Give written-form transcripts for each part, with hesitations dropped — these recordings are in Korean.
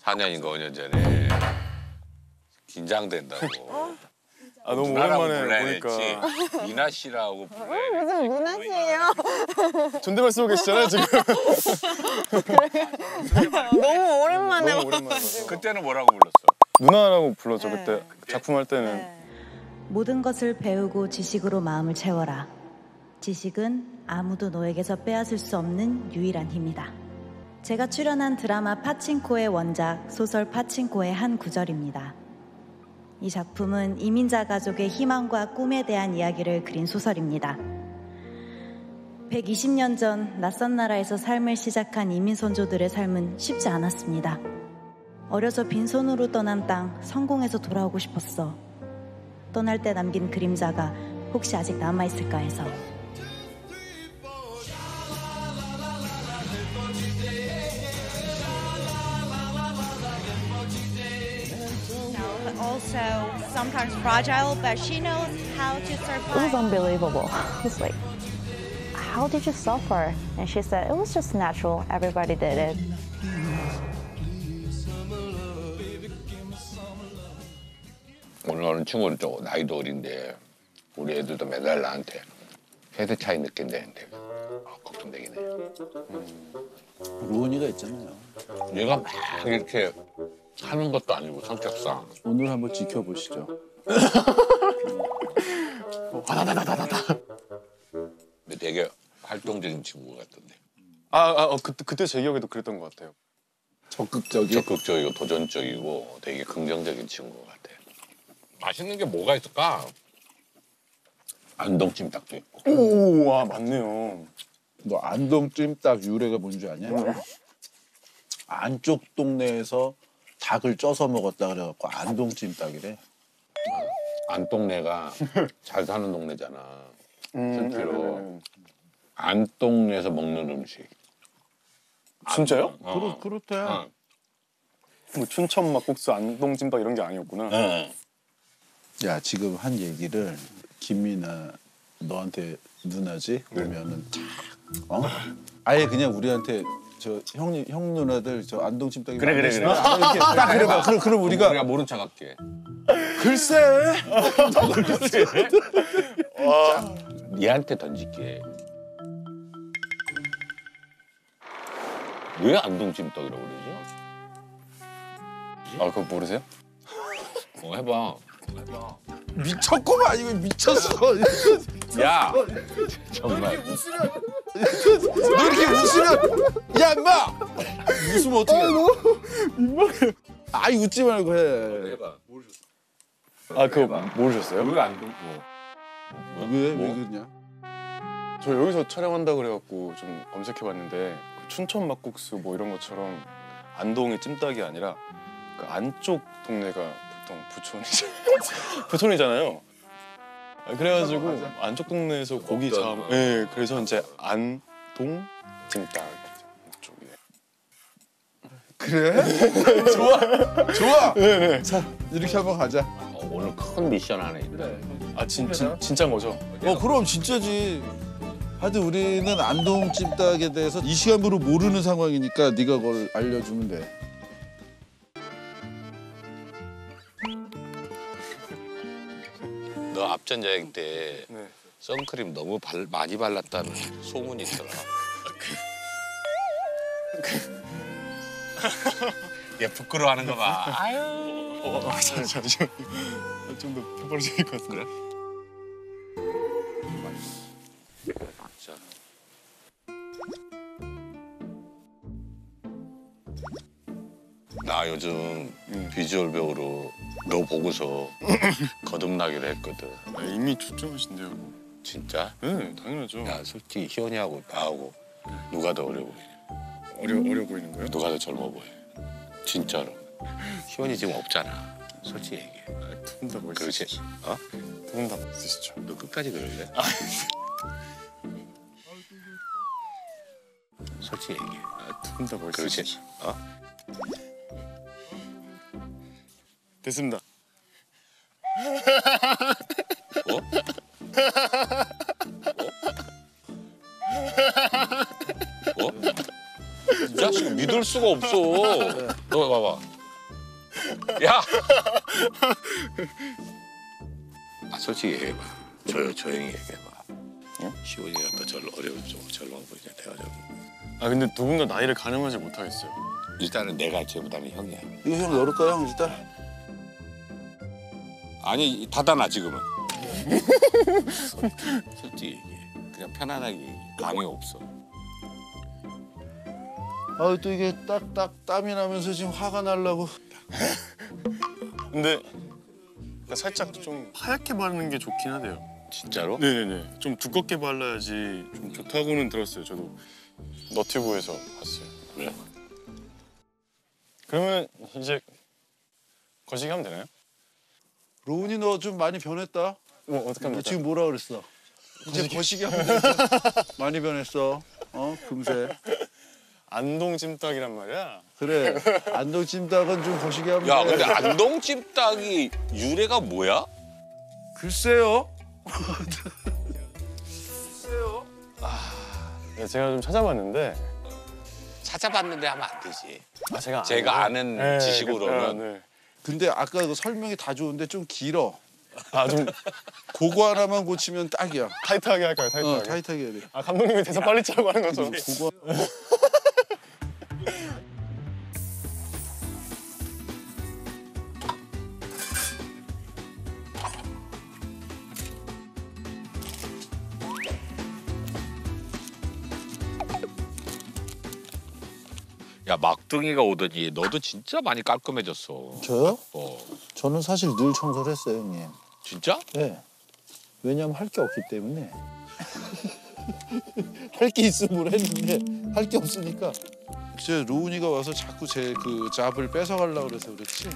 4년인가 5년 전에 긴장된다고. 아 너무 오랜만에 보니까. 미나 씨라고 불러야 돼. 무슨 미나 씨예요? 존댓말 쓰고 계시잖아요 지금. 너무 오랜만에 너무 오랜만에. 그때는 뭐라고 불렀어? 누나라고 불렀죠 그때 작품할 때는. 모든 것을 배우고 지식으로 마음을 채워라. 지식은 아무도 너에게서 빼앗을 수 없는 유일한 힘이다. 제가 출연한 드라마 파친코의 원작 소설 파친코의 한 구절입니다. 이 작품은 이민자 가족의 희망과 꿈에 대한 이야기를 그린 소설입니다. 120년 전 낯선 나라에서 삶을 시작한 이민 선조들의 삶은 쉽지 않았습니다. 어려서 빈손으로 떠난 땅, 성공해서 돌아오고 싶었어. 떠날 때 남긴 그림자가 혹시 아직 남아있을까 해서. Also sometimes fragile, but she knows how to survive. It was unbelievable. It's like, how did you suffer? And she said, it was just natural. Everybody did it. 오늘 오는 친구는 좀 나이도 어린데 우리 애들도 매달 나한테 세대 차이 느낀다는데 걱정되긴 해. 로운이가 있잖아요. 얘가 막 이렇게 하는 것도 아니고 성격상. 오늘 한번 지켜보시죠. 근데 되게 활동적인 친구 같던데. 그때 제 기억에도 그랬던 것 같아요. 적극적이고 도전적이고 되게 긍정적인 친구 같아. 맛있는 게 뭐가 있을까? 안동찜닭도 있고. 오, 와 맞네요. 너 안동 찜닭 유래가 뭔지 아냐? 안쪽 동네에서 닭을 쪄서 먹었다 그래갖고 안동 찜닭이래. 안동네가 잘 사는 동네잖아. 실제로 안동네에서 먹는 음식. 진짜요? 그렇대. 뭐 춘천 막국수, 안동찜닭 이런 게 아니었구나. 야 지금 한 얘기를 김미나 너한테 누나지? 그러면은 아예 그냥 우리한테 저 형 누나들 저 안동 찜닭이 그래. 이렇게 딱 그래봐. 그럼 우리가 모른 척할게. 글쎄. 니한테 던질게. 왜 안동찜닭이라고 그러지? 아 그거 모르세요? 해봐. 미쳤구만 이거 미쳤어. 야 정말. 너 이렇게 웃으면 야 임마 웃으면 어떡해. 민망해. 아이 웃지 말고 해. 해봐. 아 그거 모르셨어요? 왜 안동? 왜 그러냐? 저 여기서 촬영한다 그래갖고 좀 검색해봤는데 춘천 막국수 뭐 이런 것처럼 안동이 찜닭이 아니라 그 안쪽 동네가 보통 부촌이잖아요. 그래가지고 맞아. 안쪽 동네에서 고기 잡. 네, 그래서 이제 안동 찜닭 쪽이에요. 그래? 좋아. 네네. 자 이렇게 한번 가자. 오늘 큰 미션 하나 있네. 아 진짜인 거죠? 그럼 진짜지. 하여튼 우리는 안동 찜닭에 대해서 이 시간으로 모르는 상황이니까 네가 그걸 알려주면 돼. 너 앞전 여행 때 선크림 너무 많이 발랐다는 소문이 있더라. 얘 부끄러워하는 거 봐. 아유. 잠시만요. 좀 더 펴버려질 것 같은데. 그래? 자. 나 요즘 비주얼 배우로 너 보고서 거듭나기로 했거든. 이미 초점하신데요. 진짜? 네, 당연하죠. 야, 솔직히 희원이하고 나하고 누가 더 어려 보이냐? 어려 보이는 거예요? 누가 더 젊어 보여? 진짜로. 희원이 지금 없잖아. 솔직히 얘기해. 두 분 다 그렇지? 멋있으시죠. 어? 두 분 다 멋있으시죠. 너 끝까지 그럴래? 솔직히 얘기해. 두 분 다 그렇지? 멋있으시죠. 어? 됐습니다. 어? 어? 이 자식 믿을 수가 없어. 너 봐봐. 야! 아, 솔직히 얘기해봐. 조용히 얘기해봐. 응? 시원이가 또 절로 절로 보이냐 내가 좀. 아 근데 두 분 다 나이를 가늠하지 못하겠어요. 일단은 내가 쟤보다는 형이야. 이거 형 열을까 형 일단? 아니 닫아놔 지금은. 솔직히 얘기해. 그냥 편안하게 얘기해. 강요 없어. 아 또 이게 딱딱 땀이 나면서 지금 화가 날라고. 근데 살짝 좀 하얗게 바르는 게 좋긴 하대요. 진짜로? 네네네. 좀 두껍게 발라야지 좀 좋다고는 들었어요. 저도 너튜브에서 봤어요. 그래? 그러면 이제 거시기 하면 되나요? 로운이 너 좀 많이 변했다. 뭐 어떻게 하면 너 될까요? 지금 뭐라 그랬어? 이제 거시기 하면 돼. 많이 변했어. 금세. 안동 찜닭이란 말이야. 그래. 안동 찜닭은 좀 거시기 하면 야 돼. 근데 안동 찜닭이 유래가 뭐야? 글쎄요. 네, 제가 좀 찾아봤는데 찾아봤는데 하면 안 되지. 제가 아는 지식으로는. 네. 근데 아까 그 설명이 다 좋은데 좀 길어. 좀 그거 하나만 고치면 딱이야. 타이트하게 할까요? 타이트하게. 타이트하게 해야 돼. 아 감독님이 대사 빨리 짜고 하는 거죠. 그거 야 막둥이가 오더니 너도 진짜 많이 깔끔해졌어. 저요? 어. 저는 사실 늘 청소를 했어요, 형님. 진짜? 네. 왜냐면 할 게 없기 때문에. 할 게 있으면 뭘 했는데 할 게 없으니까. 진짜 로운이가 와서 자꾸 제 그 잡을 뺏어가려고 그래서 그렇지.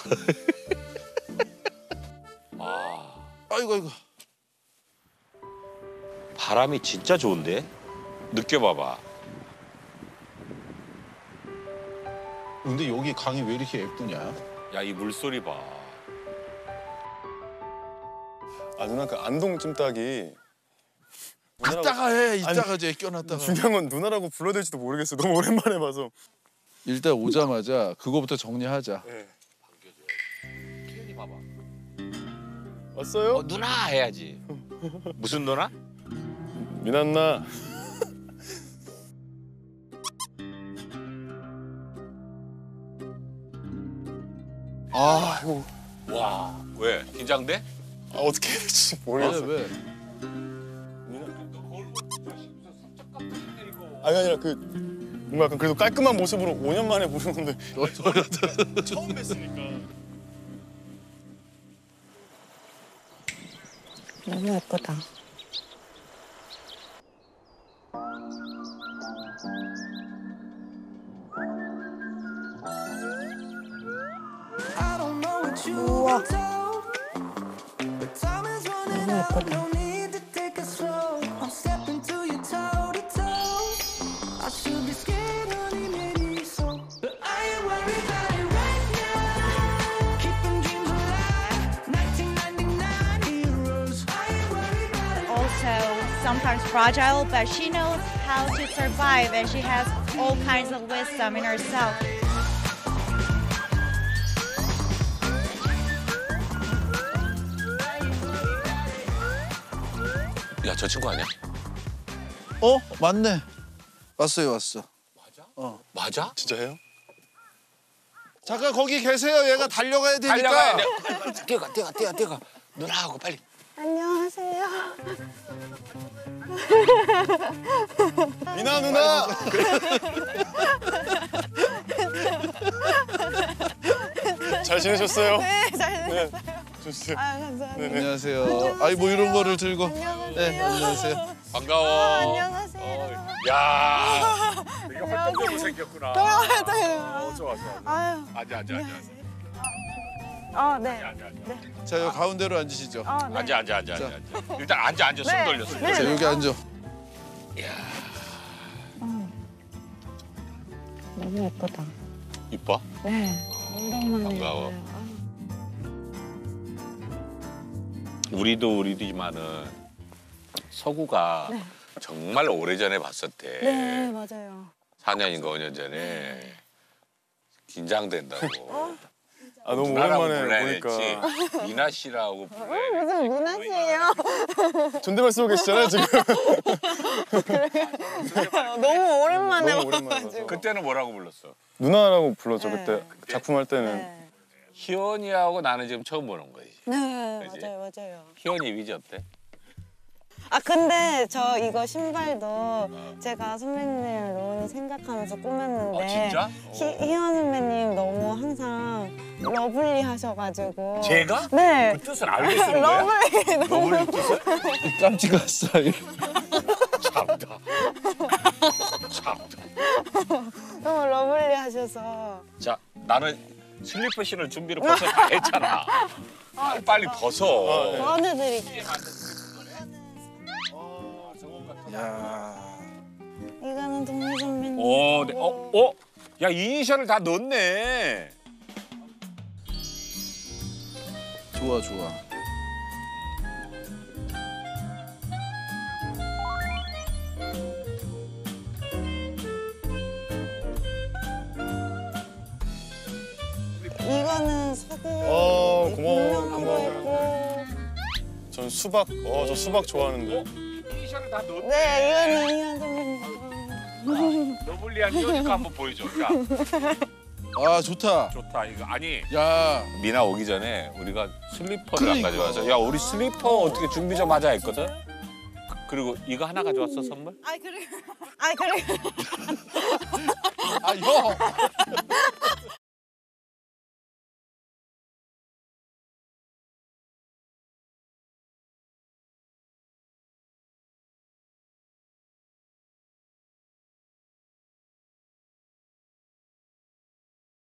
아이고. 바람이 진짜 좋은데? 느껴봐봐. 근데 여기 강이 왜 이렇게 예쁘냐? 야 이 물소리 봐. 아 누나 그 안동 찜닭이 이따가 해. 이따가 이제 껴놨다가. 중요한 건 누나라고 불러야 될지도 모르겠어요. 너무 오랜만에 봐서. 일단 오자마자 그거부터 정리하자. 네. 태연이 봐봐. 왔어요? 누나 해야지. 무슨 누나? 미나나. 아 이거 와 왜? 긴장돼? 어떻게 해야 될지 왜 모르겠어요. 왜? 아니 아니라 그 뭔가 약간 그래도 깔끔한 모습으로 5년 만에 부르는데 처음 뵀으니까. 너무 예쁘다. 우와. 너무 예쁘다. Also, sometimes fragile, but she knows how to survive and she has all kinds of wisdom in herself. 야 저 친구 아니야? 맞네. 왔어. 맞아? 진짜예요? 잠깐 거기 계세요. 얘가 달려가야 되니까. 달려가야 돼. 뛰어가. 누나하고 빨리. 안녕하세요. 미나 누나. 잘 지내셨어요? 네, 잘 네. 좋으세요? 아, 감사합니다. 안녕하세요. 아이 뭐 이런 거를 들고. 네, 안녕하세요. 반가워. 안녕하세요. 야. 되게 활동적으로 생겼구나. 좋아. 아유. 앉아. 네. 자, 여기 가운데로 앉으시죠. 네. 앉아. 일단 앉아. 손 네. 돌렸어. 네. 자, 여기 앉아. 너무 예쁘다. 이뻐? 네. 반가워. 우리도지만은 서구가 정말 오래전에 봤었대. 네, 맞아요. 4년인가 5년 전에. 긴장된다고. 아 너무 누나라고 오랜만에 불러야 보니까 됐지. 미나 씨라고 불러야 무슨 문화시예요? 존댓말 쓰고 계시잖아요 지금. 너무 오랜만에 너무 오랜만에 와가지고. 봐서. 그때는 뭐라고 불렀어? 누나라고 불렀죠 네. 그때 작품 할 때는. 네. 희원이하고 나는 지금 처음 보는 거지. 네, 그지? 맞아요, 맞아요. 희원이 이미지 어때? 아 근데 저 이거 신발도 제가 선배님 로운이 생각하면서 꾸몄는데 진짜? 희원 선배님 너무 항상 러블리 하셔가지고 제가? 네 그 뜻을 알고 쓰는 거야? 러블리 너무 너무 뜻을? 깜찍한 스타일. 참다. 너무 러블리 하셔서 자, 나는 슬리퍼 신을 준비를 벌써 다 했잖아. 빨리 벗어. 보내드릴게요. 야. 이거는 동미 선배님. 네. 야, 이니셜을 다 넣었네. 좋아 좋아. 이거는 서구. 고마워, 유명한 고마워. 거 있고. 전 수박. 저 수박 좋아하는데. 이니셜을 다 넣었네. 네, 이거는 희원 선배님 거. 러블리한 희원이가 한번 보여줘. 자, 아 좋다. 좋다. 이거 아니. 야. 미나 오기 전에 우리가 슬리퍼를 그러니까. 안 가져와서 야, 우리 슬리퍼 어떻게 준비 좀 하자 했거든. 그리고 이거 하나 가져왔어, 선물? 아 그래. 아 형.